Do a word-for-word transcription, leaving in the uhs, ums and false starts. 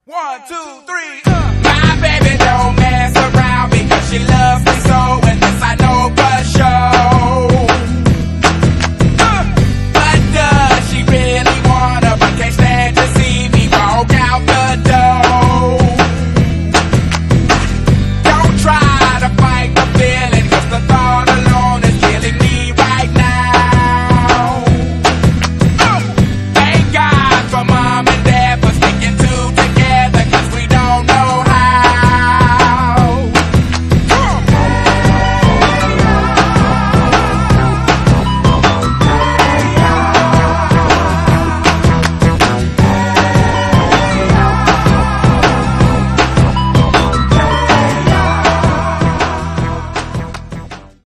One, two, three, uh. My baby don't mess around because she loves